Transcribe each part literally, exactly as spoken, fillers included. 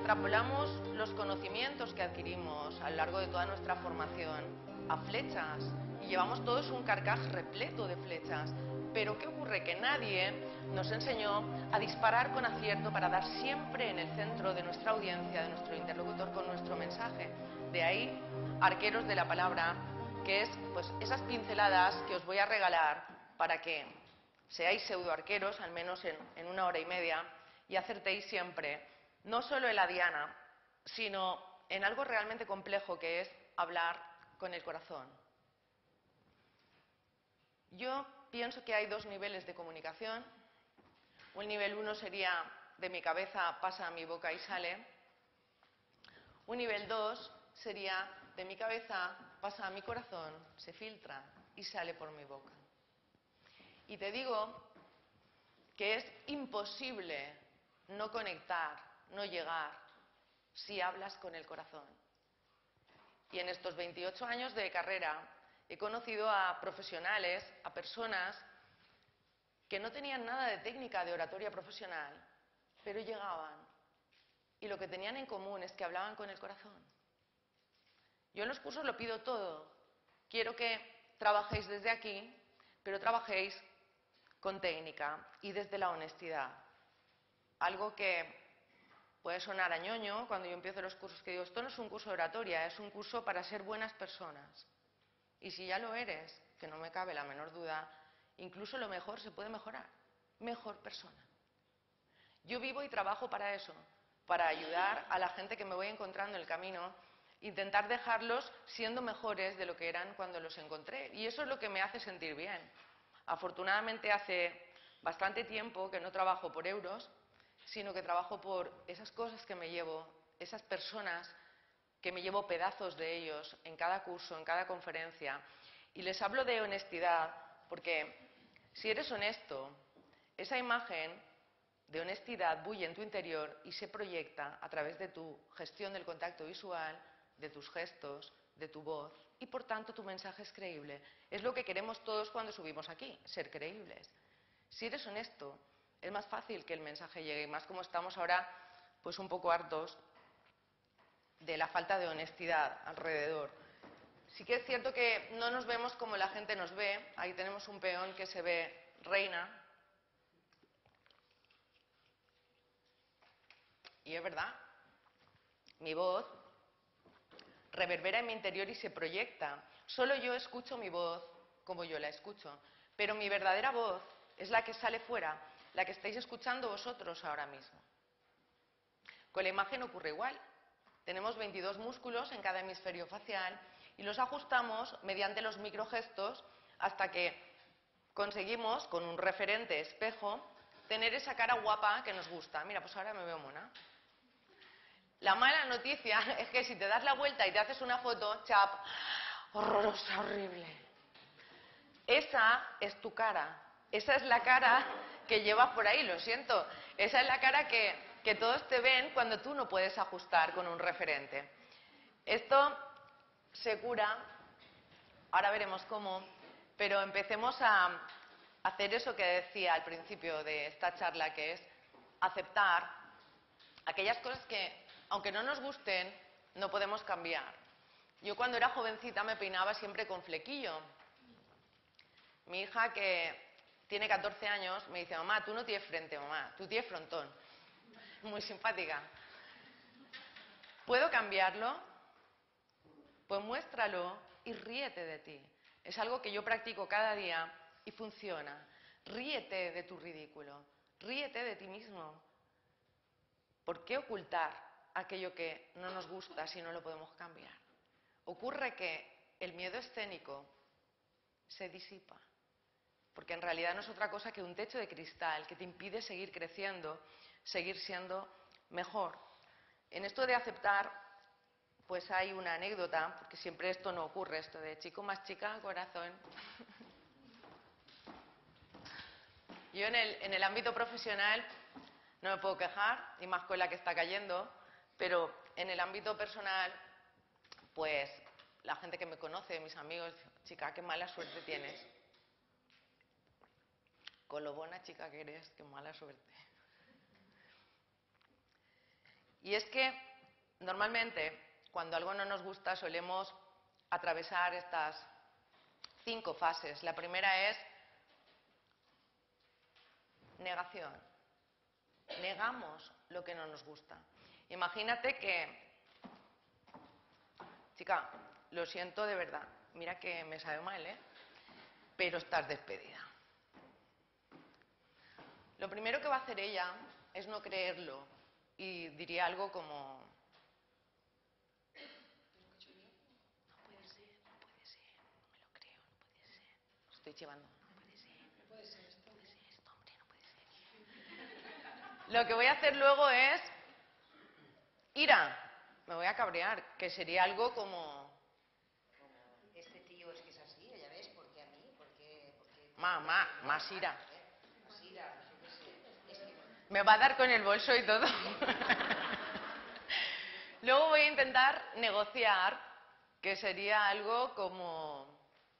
extrapolamos los conocimientos que adquirimos a lo largo de toda nuestra formación a flechas, y llevamos todos un carcaj repleto de flechas, pero ¿qué ocurre? Que nadie nos enseñó a disparar con acierto para dar siempre en el centro de nuestra audiencia, de nuestro interlocutor, con nuestro mensaje. De ahí, arqueros de la palabra, que es pues esas pinceladas que os voy a regalar para que seáis pseudoarqueros, al menos en, en una hora y media, y acertéis siempre, no solo en la diana, sino en algo realmente complejo, que es hablar con el corazón. Yo pienso que hay dos niveles de comunicación. Un nivel uno sería de mi cabeza pasa a mi boca y sale. Un nivel dos sería de mi cabeza pasa a mi corazón, se filtra y sale por mi boca. Y te digo que es imposible no conectar, no llegar, si hablas con el corazón. Y en estos veintiocho años de carrera he conocido a profesionales, a personas que no tenían nada de técnica de oratoria profesional, pero llegaban. Y lo que tenían en común es que hablaban con el corazón. Yo en los cursos lo pido todo. Quiero que trabajéis desde aquí, pero trabajéis con técnica y desde la honestidad. Algo que puede sonar a ñoño cuando yo empiezo los cursos, que digo, esto no es un curso de oratoria, es un curso para ser buenas personas. Y si ya lo eres, que no me cabe la menor duda, incluso lo mejor se puede mejorar. Mejor persona. Yo vivo y trabajo para eso, para ayudar a la gente que me voy encontrando en el camino, intentar dejarlos siendo mejores de lo que eran cuando los encontré. Y eso es lo que me hace sentir bien. Afortunadamente hace bastante tiempo que no trabajo por euros, sino que trabajo por esas cosas que me llevo, esas personas que me llevo pedazos de ellos en cada curso, en cada conferencia. Y les hablo de honestidad, porque si eres honesto, esa imagen de honestidad bulle en tu interior y se proyecta a través de tu gestión del contacto visual, de tus gestos, de tu voz, y por tanto tu mensaje es creíble. Es lo que queremos todos cuando subimos aquí, ser creíbles. Si eres honesto, es más fácil que el mensaje llegue, y más como estamos ahora pues un poco hartos de la falta de honestidad alrededor. Sí que es cierto que no nos vemos como la gente nos ve. Ahí tenemos un peón que se ve reina. Y es verdad, mi voz reverbera en mi interior y se proyecta. Solo yo escucho mi voz como yo la escucho, pero mi verdadera voz es la que sale fuera, la que estáis escuchando vosotros ahora mismo. Con la imagen ocurre igual. Tenemos veintidós músculos en cada hemisferio facial y los ajustamos mediante los microgestos hasta que conseguimos, con un referente espejo, tener esa cara guapa que nos gusta. Mira, pues ahora me veo mona. La mala noticia es que si te das la vuelta y te haces una foto, chap, horrorosa, horrible. Esa es tu cara. Esa es la cara que llevas por ahí, lo siento. Esa es la cara que, que todos te ven cuando tú no puedes ajustar con un referente. Esto se cura, ahora veremos cómo, pero empecemos a hacer eso que decía al principio de esta charla, que es aceptar aquellas cosas que, aunque no nos gusten, no podemos cambiar. Yo cuando era jovencita me peinaba siempre con flequillo. Mi hija, que tiene catorce años, me dice, mamá, tú no tienes frente, mamá, tú tienes frontón. Muy simpática. ¿Puedo cambiarlo? Pues muéstralo y ríete de ti. Es algo que yo practico cada día y funciona. Ríete de tu ridículo. Ríete de ti mismo. ¿Por qué ocultar aquello que no nos gusta si no lo podemos cambiar? Ocurre que el miedo escénico se disipa, porque en realidad no es otra cosa que un techo de cristal que te impide seguir creciendo, seguir siendo mejor. En esto de aceptar, pues hay una anécdota, porque siempre esto no ocurre, esto de chico más chica, corazón. Yo en el, en el ámbito profesional no me puedo quejar, y más con la que está cayendo, pero en el ámbito personal, pues la gente que me conoce, mis amigos, chica, qué mala suerte tienes. Con lo buena chica que eres, qué mala suerte. Y es que normalmente cuando algo no nos gusta solemos atravesar estas cinco fases. La primera es negación. Negamos lo que no nos gusta. Imagínate que, chica, lo siento de verdad, mira que me sabe mal, ¿eh? Pero estás despedida. Lo primero que va a hacer ella es no creerlo y diría algo como: no puede ser, no puede ser, no me lo creo, no puede ser. Estoy chivando, no puede ser. No puede ser esto. No puede ser esto, hombre, no puede ser. Lo que voy a hacer luego es ira. Me voy a cabrear, que sería algo como: este tío es que es así, ya ves, ¿por qué a mí? ¿Por qué? ¿Por qué? Más, más, más ira. Más ira, yo qué sé. Es que... Me va a dar con el bolso y todo. Luego voy a intentar negociar, que sería algo como: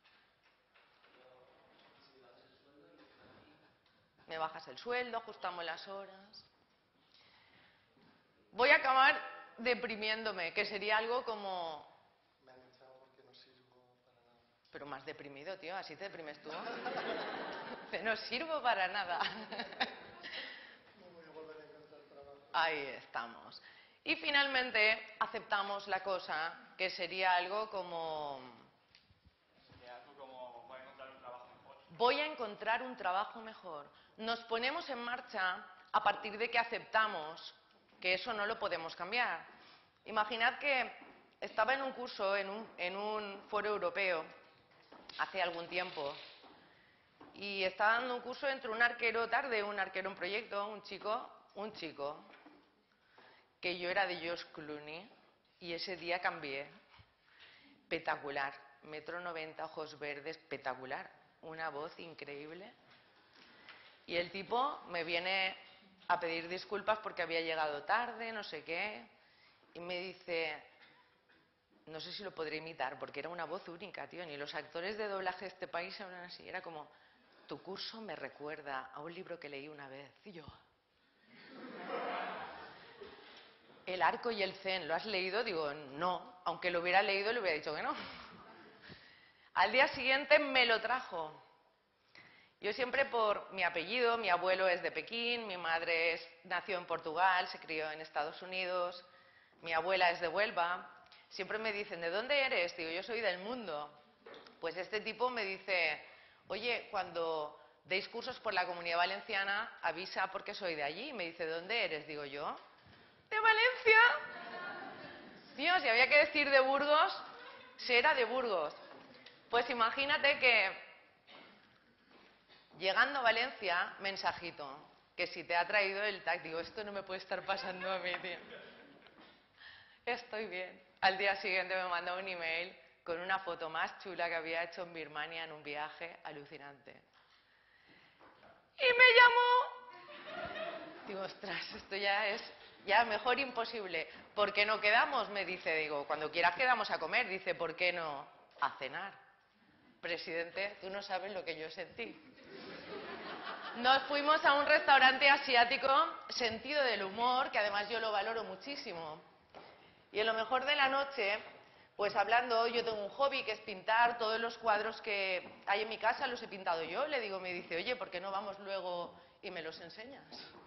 me bajas el sueldo, ajustamos las horas. Voy a acabar deprimiéndome, que sería algo como: me han echado porque no sirvo para nada. Pero más deprimido, tío, ¿así te deprimes tú? Que no sirvo para nada. No voy a volver a encontrar trabajo. Ahí estamos. Y finalmente aceptamos la cosa, que sería algo como: sería algo como voy a encontrar un trabajo mejor. Voy a encontrar un trabajo mejor. Nos ponemos en marcha a partir de que aceptamos que eso no lo podemos cambiar. Imaginad que estaba en un curso, en un, en un foro europeo, hace algún tiempo, y estaba dando un curso entre un arquero tarde, un arquero en proyecto, un chico, un chico, que yo era de George Clooney, y ese día cambié. Espectacular, metro noventa, ojos verdes, espectacular, una voz increíble. Y el tipo me viene a pedir disculpas porque había llegado tarde, no sé qué, y me dice, no sé si lo podré imitar, porque era una voz única, tío, ni los actores de doblaje de este país hablan así, era como: tu curso me recuerda a un libro que leí una vez. Y yo: El arco y el zen, ¿lo has leído? Digo, no, aunque lo hubiera leído le hubiera dicho que no. Al día siguiente me lo trajo. Yo siempre, por mi apellido, mi abuelo es de Pekín, mi madre es, nació en Portugal, se crió en Estados Unidos, mi abuela es de Huelva. Siempre me dicen, ¿de dónde eres? Digo, yo soy del mundo. Pues este tipo me dice, oye, cuando deis cursos por la Comunidad Valenciana, avisa porque soy de allí. Y me dice, ¿de dónde eres? Digo yo, ¿de Valencia? Tío, si había que decir de Burgos, será de Burgos. Pues imagínate que llegando a Valencia, mensajito, que si te ha traído el tag, digo, esto no me puede estar pasando a mí, tío. Estoy bien. Al día siguiente me mandó un email con una foto más chula que había hecho en Birmania en un viaje alucinante. Y me llamó. Digo, ostras, esto ya es ya mejor imposible. ¿Por qué no quedamos? Me dice, digo, cuando quieras quedamos a comer. Dice, ¿por qué no? A cenar. Presidente, tú no sabes lo que yo sentí. Nos fuimos a un restaurante asiático, sentido del humor, que además yo lo valoro muchísimo. Y en lo mejor de la noche, pues hablando, yo tengo un hobby que es pintar, todos los cuadros que hay en mi casa los he pintado yo. Le digo, me dice, oye, ¿por qué no vamos luego y me los enseñas?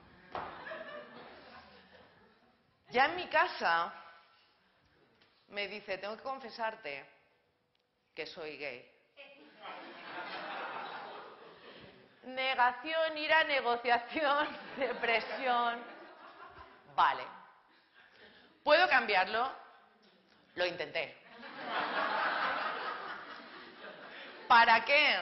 Ya en mi casa, me dice, tengo que confesarte que soy gay. Negación, ira, negociación, depresión. Vale. ¿Puedo cambiarlo? Lo intenté. ¿Para qué?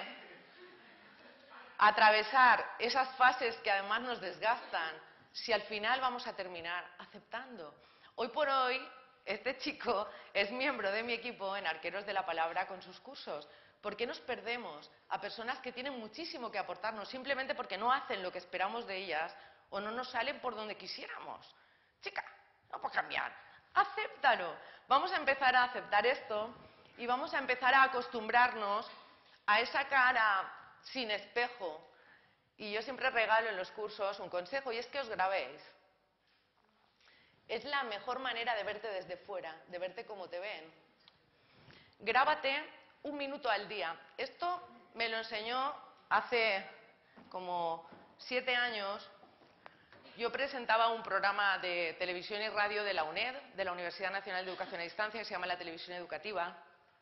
Atravesar esas fases que además nos desgastan, si al final vamos a terminar aceptando. Hoy por hoy, este chico es miembro de mi equipo en Arqueros de la Palabra con sus cursos. ¿Por qué nos perdemos a personas que tienen muchísimo que aportarnos simplemente porque no hacen lo que esperamos de ellas o no nos salen por donde quisiéramos? Chica, no puedes cambiar. Acéptalo. Vamos a empezar a aceptar esto y vamos a empezar a acostumbrarnos a esa cara sin espejo. Y yo siempre regalo en los cursos un consejo y es que os grabéis. Es la mejor manera de verte desde fuera, de verte como te ven. Grábate un minuto al día. Esto me lo enseñó hace como siete años. Yo presentaba un programa de televisión y radio de la UNED, de la Universidad Nacional de Educación a Distancia, que se llama La Televisión Educativa.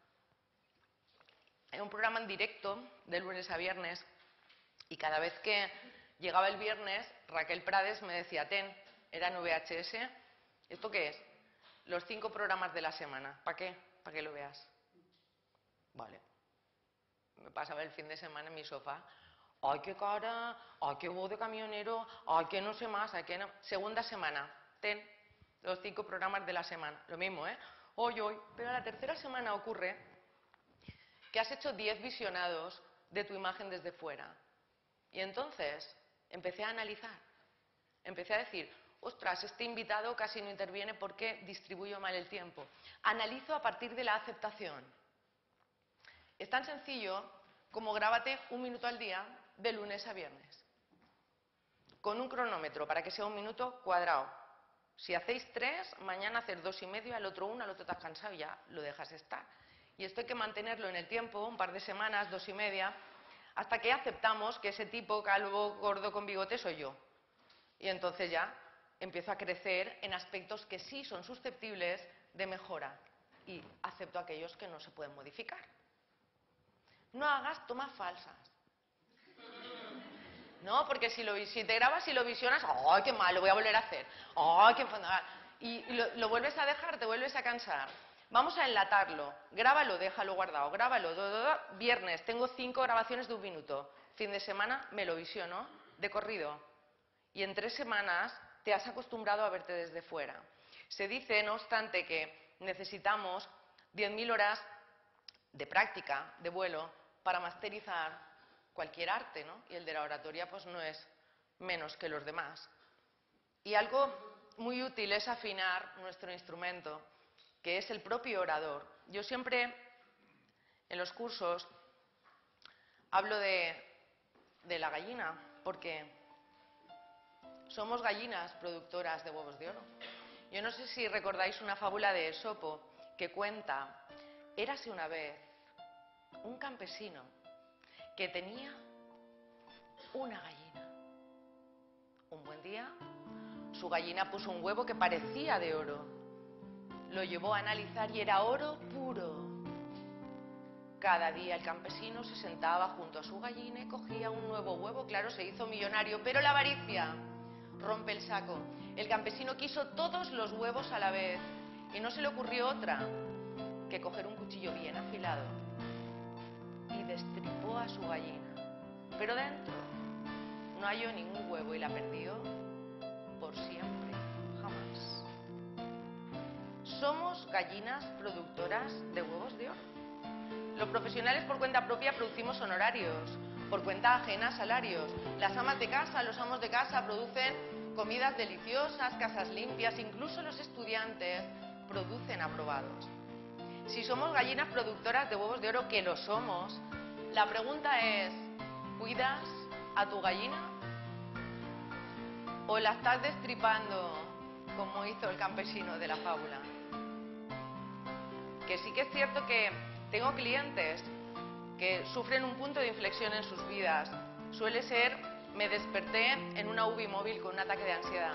Era un programa en directo, de lunes a viernes, y cada vez que llegaba el viernes, Raquel Prades me decía, ten, era en V H S, ¿esto qué es? Los cinco programas de la semana. ¿Para qué? Para que lo veas. Vale. Me pasaba el fin de semana en mi sofá. ¡Ay, qué cara! ¡Ay, qué voz de camionero! ¡Ay, que no sé más! ¡Ay, que no! Segunda semana. Ten, los cinco programas de la semana. Lo mismo, ¿eh? Hoy, hoy. Pero a la tercera semana ocurre que has hecho diez visionados de tu imagen desde fuera. Y entonces empecé a analizar. Empecé a decir, ostras, este invitado casi no interviene porque distribuyo mal el tiempo. Analizo a partir de la aceptación. Es tan sencillo como grábate un minuto al día de lunes a viernes. Con un cronómetro para que sea un minuto cuadrado. Si hacéis tres, mañana hacer dos y medio, al otro uno, al otro te has cansado y ya lo dejas estar. Y esto hay que mantenerlo en el tiempo, un par de semanas, dos y media, hasta que aceptamos que ese tipo calvo, gordo, con bigote soy yo. Y entonces ya empiezo a crecer en aspectos que sí son susceptibles de mejora. Y acepto aquellos que no se pueden modificar. No hagas tomas falsas. No, porque si, lo, si te grabas y lo visionas, ¡ay, qué mal! Lo voy a volver a hacer. ¡Ay, qué enfadado! Y lo, lo vuelves a dejar, te vuelves a cansar. Vamos a enlatarlo. Grábalo, déjalo guardado. Grábalo. Do, do, do. Viernes, tengo cinco grabaciones de un minuto. Fin de semana, me lo visiono de corrido. Y en tres semanas te has acostumbrado a verte desde fuera. Se dice, no obstante, que necesitamos diez mil horas de práctica, de vuelo, para masterizar cualquier arte, ¿no? Y el de la oratoria pues no es menos que los demás. Y algo muy útil es afinar nuestro instrumento, que es el propio orador. Yo siempre en los cursos hablo de, de la gallina, porque somos gallinas productoras de huevos de oro. Yo no sé si recordáis una fábula de Esopo que cuenta, érase una vez un campesino que tenía una gallina. Un buen día, su gallina puso un huevo que parecía de oro. Lo llevó a analizar y era oro puro. Cada día el campesino se sentaba junto a su gallina y cogía un nuevo huevo. Claro, se hizo millonario, pero la avaricia rompe el saco. El campesino quiso todos los huevos a la vez y no se le ocurrió otra que coger un cuchillo bien afilado y destripó a su gallina. Pero dentro no halló ningún huevo y la perdió por siempre, jamás. Somos gallinas productoras de huevos de oro. Los profesionales por cuenta propia producimos honorarios, por cuenta ajena salarios. Las amas de casa, los amos de casa producen comidas deliciosas, casas limpias, incluso los estudiantes producen aprobados. Si somos gallinas productoras de huevos de oro, que lo somos, la pregunta es, ¿cuidas a tu gallina? ¿O la estás destripando como hizo el campesino de la fábula? Que sí que es cierto que tengo clientes que sufren un punto de inflexión en sus vidas. Suele ser, me desperté en una U B I móvil con un ataque de ansiedad.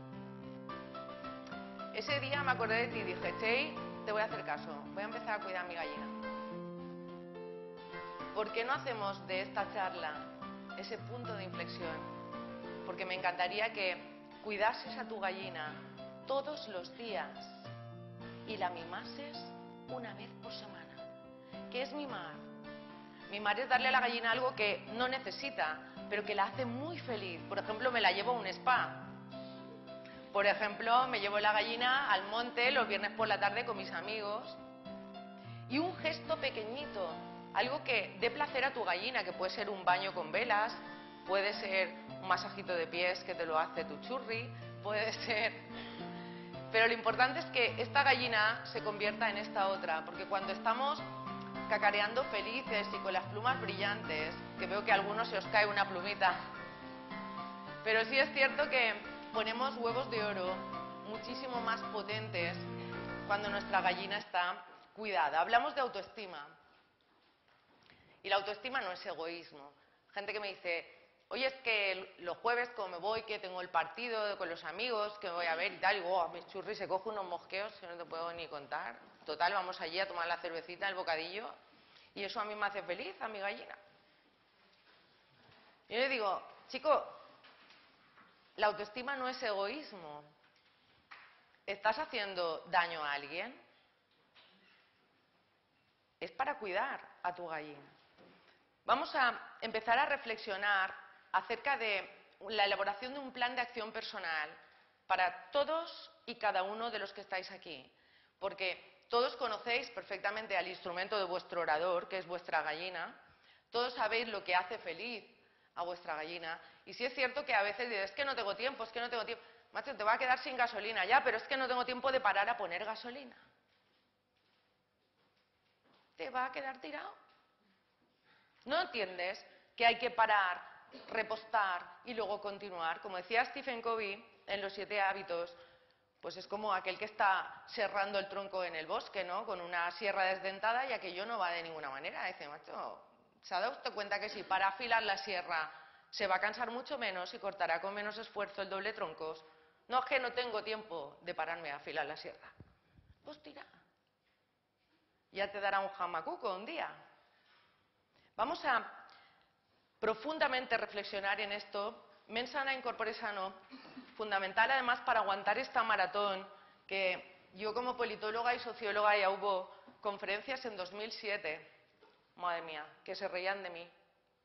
Ese día me acordé de ti y dije, Chey, te voy a hacer caso, voy a empezar a cuidar a mi gallina. ¿Por qué no hacemos de esta charla ese punto de inflexión? Porque me encantaría que cuidases a tu gallina todos los días y la mimases una vez por semana. ¿Qué es mimar? Mimar es darle a la gallina algo que no necesita, pero que la hace muy feliz. Por ejemplo, me la llevo a un spa. Por ejemplo, me llevo la gallina al monte los viernes por la tarde con mis amigos. Y un gesto pequeñito, algo que dé placer a tu gallina, que puede ser un baño con velas, puede ser un masajito de pies que te lo hace tu churri, puede ser... Pero lo importante es que esta gallina se convierta en esta otra, porque cuando estamos cacareando felices y con las plumas brillantes, que veo que a algunos se os cae una plumita, pero sí es cierto que ponemos huevos de oro muchísimo más potentes cuando nuestra gallina está cuidada. Hablamos de autoestima. Y la autoestima no es egoísmo. Gente que me dice, oye, es que los jueves como me voy, que tengo el partido con los amigos, que me voy a ver y tal, y oh, mi churri se coge unos mosqueos que no te puedo ni contar. Total, vamos allí a tomar la cervecita, el bocadillo, y eso a mí me hace feliz, a mi gallina. Yo le digo, chico, la autoestima no es egoísmo. ¿Estás haciendo daño a alguien? Es para cuidar a tu gallina. Vamos a empezar a reflexionar acerca de la elaboración de un plan de acción personal para todos y cada uno de los que estáis aquí. Porque todos conocéis perfectamente al instrumento de vuestro orador, que es vuestra gallina. Todos sabéis lo que hace feliz a vuestra gallina. Y sí es cierto que a veces dices, es que no tengo tiempo, es que no tengo tiempo. Macho, te va a quedar sin gasolina ya, pero es que no tengo tiempo de parar a poner gasolina. Te va a quedar tirado. ¿No entiendes que hay que parar, repostar y luego continuar? Como decía Stephen Covey en Los siete hábitos, pues es como aquel que está serrando el tronco en el bosque, ¿no? Con una sierra desdentada y aquello no va de ninguna manera. Dice, macho, ¿se ha dado usted cuenta que si para afilar la sierra se va a cansar mucho menos y cortará con menos esfuerzo el doble troncos? No, es que no tengo tiempo de pararme a afilar la sierra. Pues tira. Ya te dará un jamacuco un día. Vamos a profundamente reflexionar en esto. Mens sana in corpore sano, fundamental además para aguantar esta maratón, que yo como politóloga y socióloga ya hubo conferencias en dos mil siete, madre mía, que se reían de mí.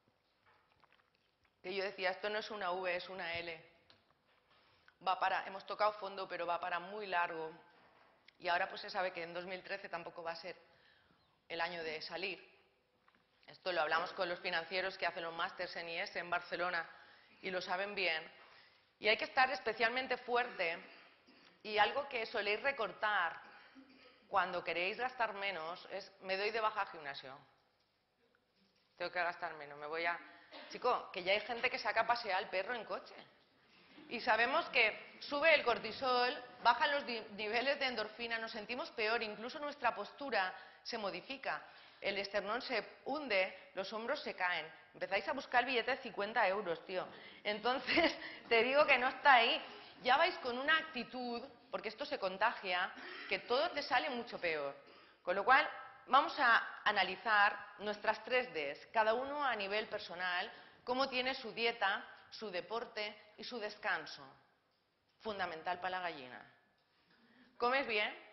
Que yo decía, esto no es una V, es una L. Va para, hemos tocado fondo, pero va para muy largo. Y ahora pues se sabe que en dos mil trece tampoco va a ser el año de salir. Esto lo hablamos con los financieros que hacen los másters en I E S en Barcelona y lo saben bien. Y hay que estar especialmente fuerte, y algo que soléis recortar cuando queréis gastar menos es, me doy de baja al gimnasio. Tengo que gastar menos, me voy a... Chico, que ya hay gente que saca a pasear al perro en coche. Y sabemos que sube el cortisol, bajan los niveles de endorfina, nos sentimos peor, incluso nuestra postura se modifica. El esternón se hunde, los hombros se caen. Empezáis a buscar billetes de cincuenta euros, tío. Entonces, te digo que no está ahí. Ya vais con una actitud, porque esto se contagia, que todo te sale mucho peor. Con lo cual, vamos a analizar nuestras tres Ds, cada uno a nivel personal, cómo tiene su dieta, su deporte y su descanso. Fundamental para la gallina. ¿Comes bien?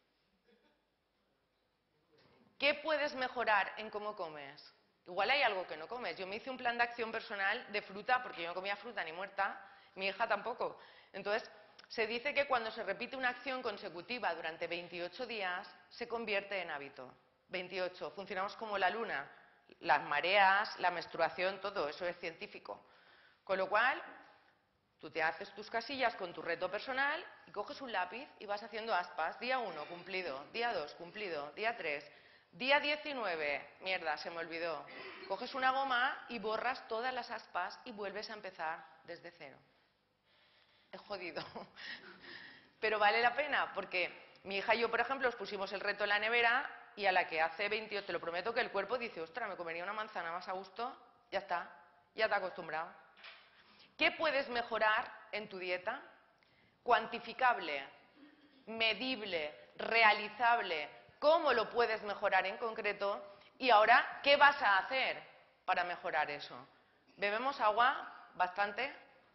¿Qué puedes mejorar en cómo comes? Igual hay algo que no comes. Yo me hice un plan de acción personal de fruta, porque yo no comía fruta ni muerta, mi hija tampoco. Entonces, se dice que cuando se repite una acción consecutiva durante veintiocho días, se convierte en hábito. veintiocho. Funcionamos como la luna. Las mareas, la menstruación, todo eso es científico. Con lo cual, tú te haces tus casillas con tu reto personal y coges un lápiz y vas haciendo aspas. Día uno, cumplido. Día dos, cumplido. Día tres. Día diecinueve, mierda, se me olvidó. Coges una goma y borras todas las aspas y vuelves a empezar desde cero. Es jodido. Pero vale la pena, porque mi hija y yo, por ejemplo, os pusimos el reto en la nevera y a la que hace veintiocho, te lo prometo que el cuerpo dice, ostras, me comería una manzana más a gusto, ya está, ya te has acostumbrado. ¿Qué puedes mejorar en tu dieta? Cuantificable, medible, realizable. ¿Cómo lo puedes mejorar en concreto? Y ahora, ¿qué vas a hacer para mejorar eso? ¿Bebemos agua bastante?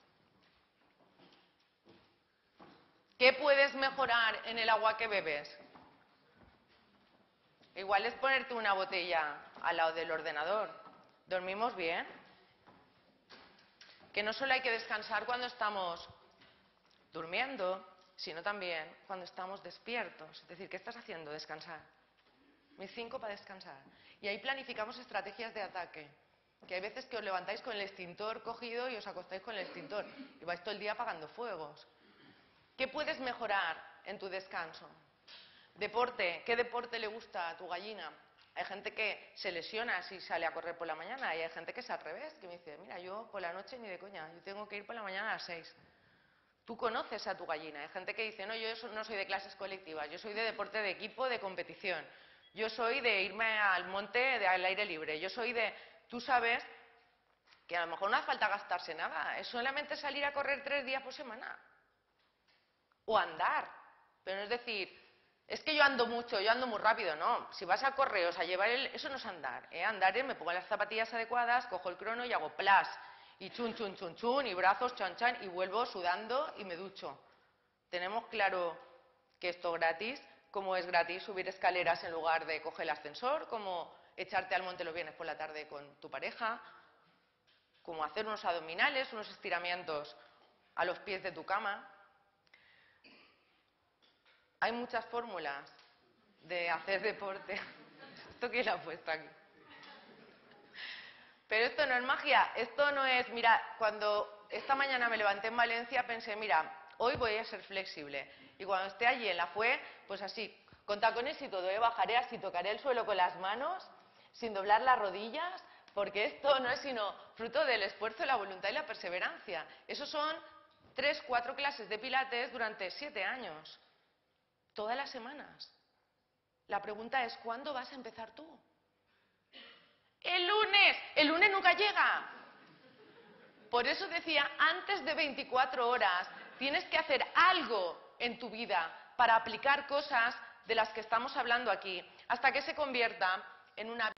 ¿Qué puedes mejorar en el agua que bebes? Igual es ponerte una botella al lado del ordenador. ¿Dormimos bien? Que no solo hay que descansar cuando estamos durmiendo, sino también cuando estamos despiertos. Es decir, ¿qué estás haciendo? Descansar. Mis cinco para descansar. Y ahí planificamos estrategias de ataque. Que hay veces que os levantáis con el extintor cogido y os acostáis con el extintor. Y vais todo el día apagando fuegos. ¿Qué puedes mejorar en tu descanso? Deporte. ¿Qué deporte le gusta a tu gallina? Hay gente que se lesiona si sale a correr por la mañana y hay gente que es al revés, que me dice, mira, yo por la noche ni de coña, yo tengo que ir por la mañana a las seis. Tú conoces a tu gallina. Hay gente que dice, no, yo no soy de clases colectivas, yo soy de deporte de equipo, de competición. Yo soy de irme al monte de, al aire libre. Yo soy de... Tú sabes que a lo mejor no hace falta gastarse nada. Es solamente salir a correr tres días por semana. O andar. Pero no es decir, es que yo ando mucho, yo ando muy rápido. No, si vas a correr, o sea, llevar el... Eso no es andar. ¿eh? Andar es me pongo las zapatillas adecuadas, cojo el crono y hago plas. Y chun, chun, chun, chun, y brazos, chan, chan, y vuelvo sudando y me ducho. Tenemos claro que esto es gratis, como es gratis subir escaleras en lugar de coger el ascensor, como echarte al monte los viernes por la tarde con tu pareja, como hacer unos abdominales, unos estiramientos a los pies de tu cama. Hay muchas fórmulas de hacer deporte. ¿Esto quién lo ha puesto aquí? Pero esto no es magia, esto no es... Mira, cuando esta mañana me levanté en Valencia pensé, mira, hoy voy a ser flexible. Y cuando esté allí en la Fue, pues así, con tacones y todo, ¿eh? Bajaré así, tocaré el suelo con las manos, sin doblar las rodillas, porque esto no es sino fruto del esfuerzo, la voluntad y la perseverancia. Esos son tres, cuatro clases de pilates durante siete años, todas las semanas. La pregunta es, ¿cuándo vas a empezar tú? El lunes, el lunes nunca llega. Por eso decía, antes de veinticuatro horas, tienes que hacer algo en tu vida para aplicar cosas de las que estamos hablando aquí, hasta que se convierta en una